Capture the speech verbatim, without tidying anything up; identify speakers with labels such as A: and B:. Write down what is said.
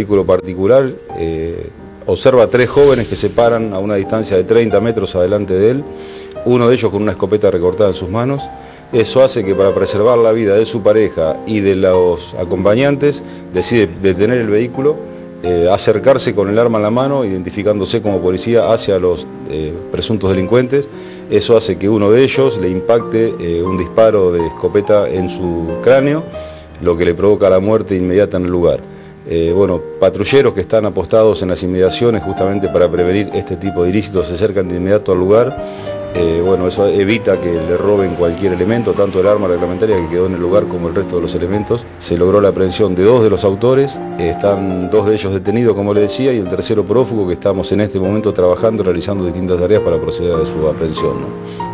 A: vehículo particular, eh, observa a tres jóvenes que se paran a una distancia de treinta metros adelante de él, uno de ellos con una escopeta recortada en sus manos. Eso hace que, para preservar la vida de su pareja y de los acompañantes, decide detener el vehículo, eh, acercarse con el arma en la mano, identificándose como policía hacia los eh, presuntos delincuentes. Eso hace que uno de ellos le impacte eh, un disparo de escopeta en su cráneo, lo que le provoca la muerte inmediata en el lugar. Eh, bueno, patrulleros que están apostados en las inmediaciones justamente para prevenir este tipo de ilícitos se acercan de inmediato al lugar. Eh, bueno, eso evita que le roben cualquier elemento, tanto el arma reglamentaria que quedó en el lugar como el resto de los elementos. Se logró la aprehensión de dos de los autores, eh, están dos de ellos detenidos, como les decía, y el tercero prófugo, que estamos en este momento trabajando, realizando distintas tareas para proceder a su aprehensión, ¿no?